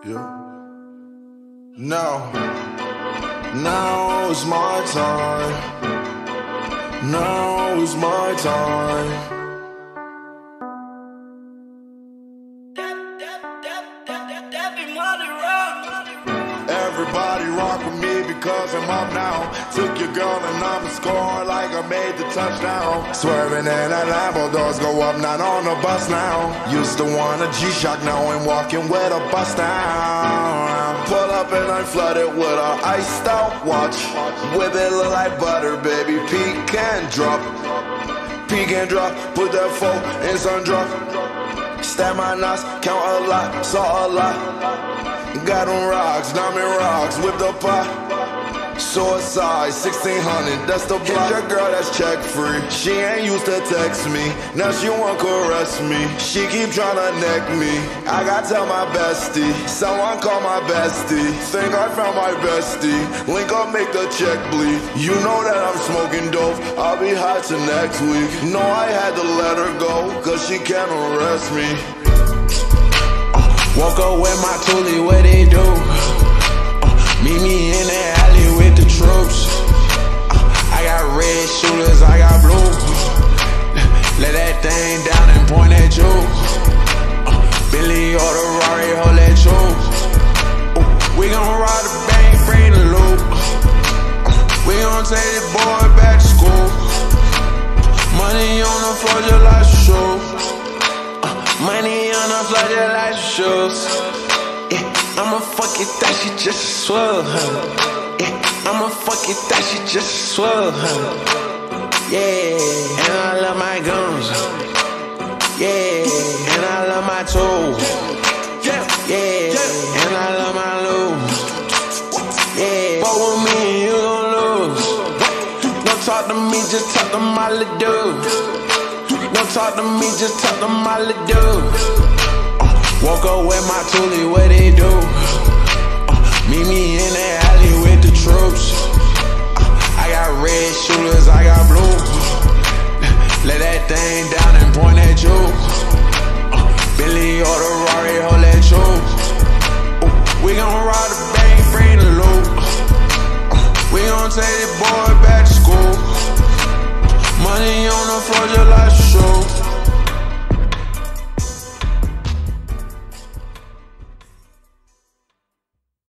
Yeah. Now is my time. Now is my time. Everybody rock with me because I'm up now. Took your girl and I'm scoring like I made the touchdown. Swerving in a Lambo, doors go up, not on the bus now. Used to want a G-Shock, now I'm walking with a bust down. Pull up and I'm flooded with a iced out watch. With it look like butter, baby, peek and drop. Peek and drop, put that phone in sun drop. Stab my knots, count a lot, saw a lot. Got them rocks, diamond rocks, whipped up pot. Suicide, 1600, that's the block. Your girl that's check free. She ain't used to text me, now she want caress me. She keep tryna neck me, I gotta tell my bestie. Someone call my bestie, think I found my bestie. Link up, make the check bleed. You know that I'm smoking dope, I'll be high till next week. No, I had to let her go, cause she can't arrest me. Woke up with my toolie, what they do? Meet me in the alley with the troops. I got red shooters, I got blue. Let that thing down and point at you. Billy or the Rari, hold that you. We gon' ride the bank, bring the loop. We gon' take this boy back to school. Money on the floor just like shoes. Money on the floor just like shoes. Yeah, I'ma fuck it, that she just swell, huh? Yeah, I'ma fuck it, that she just swell, huh? Yeah, and I love my guns. Yeah, and I love my tools. Yeah, and I love my lose. Yeah, fuck with me and you gon' lose. Don't talk to me, just talk to my little dude. Don't talk to me, just talk to my little dude. Woke up with my toolie, what they do? Meet me in the alley with the troops. I got red shooters, I got blue. Let that thing down and point at you. Billy or the Rari, hold that you. We gon' ride the bank, bring the loot. We gon' take this boy back to school. Money on the floor just like